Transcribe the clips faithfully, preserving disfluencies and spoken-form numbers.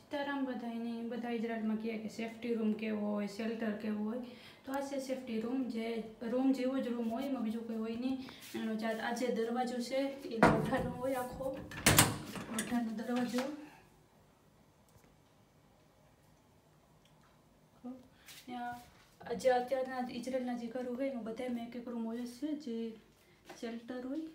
સીતારામ બધાને બધા ઇઝરાયલમાં કહે કે સેફ્ટી રૂમ કેવો હોય, શેલ્ટર કેવો હોય, તો આ છે સેફ્ટી રૂમ. જે રૂમ જેવો જ રૂમ હોય, એમાં બીજું કંઈ હોય નહીં. એનો આ જે દરવાજો છે એ લોઢાનો હોય, આખો લોઢાનો દરવાજો. જે અત્યારના ઇઝરાયલના જે ઘરો હોય એમાં બધામાં એક એક રૂમ હોય છે જે શેલ્ટર હોય.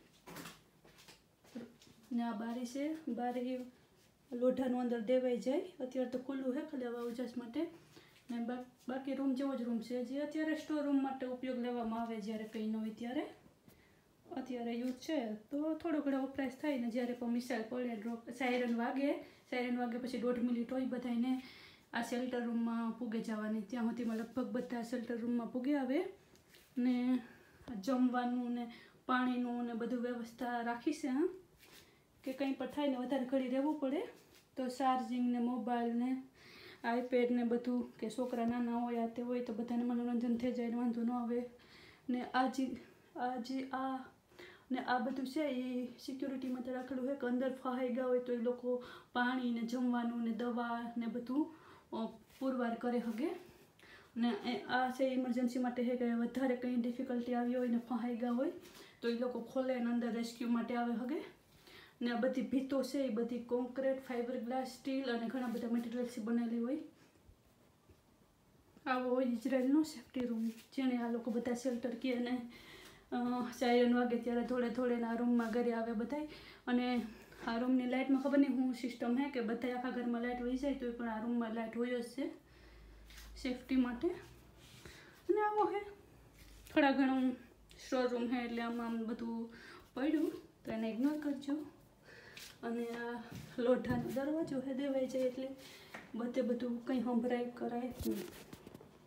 ને આ બારી છે, બારી લોઢાનું અંદર દેવાઈ જાય. અત્યારે તો ખુલ્લું છે ખાલી આવા ઉજાસ માટે. ને બાકી રૂમ જેવો જ રૂમ છે જે અત્યારે સ્ટોર રૂમ માટે ઉપયોગ લેવામાં આવે. જ્યારે કંઈ ન હોય ત્યારે અત્યારે યુઝ છે તો થોડો ઘણો વપરાશ થાય ને જ્યારે પણ મિસાઇલ પડે, ડ્રોપ, સાયરન વાગે, સાયરન વાગે પછી દોઢ મિનિટ હોય બધાને આ શેલ્ટર રૂમમાં પૂગે જવાની. ત્યાં સુધીમાં લગભગ બધા શેલ્ટર રૂમમાં પૂગે આવે. ને જમવાનું ને પાણીનું ને બધું વ્યવસ્થા રાખી છે. હા, કે કંઈ પણ થાય ને વધારે ઘડી રહેવું પડે તો ચાર્જિંગ ને મોબાઈલ ને આઈપેડ ને બધું, કે છોકરા નાના હોય આ તે હોય તો બધાને મનોરંજન થઈ જાય, વાંધો ન આવે. ને આ જે આ જે આ ને આ બધું છે એ સિક્યોરિટી માટે રાખેલું હોય કે અંદર ફહાઈ ગયા હોય તો એ લોકો પાણી ને જમવાનું ને દવા ને બધું પુરવાર કરે શકે. ને આ છે ઇમરજન્સી માટે છે કે વધારે કંઈ ડિફિકલ્ટી આવી હોય ને ફહાઈ ગયા હોય તો એ લોકો ખોલે અને અંદર રેસ્ક્યુ માટે આવે શકે. ને આ બધી ભીતો છે એ બધી કોન્ક્રીટ, ફાઈબર ગ્લાસ, સ્ટીલ અને ઘણા બધા મટીરિયલ્સથી બનેલી હોય. આવો હોય ઇઝરાયલનો સેફ્ટી રૂમ, જેને આ લોકો બધા શેલ્ટર કહે. અને સાયરન વાગે ત્યારે થોડે થોડે આ રૂમમાં ઘરે આવે બધાય. અને આ રૂમની લાઇટમાં ખબર નહીં હું સિસ્ટમ હે કે બધા આખા ઘરમાં લાઇટ વહી જાય તો પણ આ રૂમમાં લાઇટ હોય જ છે સેફ્ટી માટે. અને આવો હે થોડા ઘણું સ્ટોર રૂમ હે એટલે આમાં આમ બધું પડ્યું તો એને ઇગ્નોર કરજો. અને આ લોઢાનો દરવાજો હે દેવાઈ જાય એટલે બધે બધું કંઈ સંભળાય કરાય નહીં.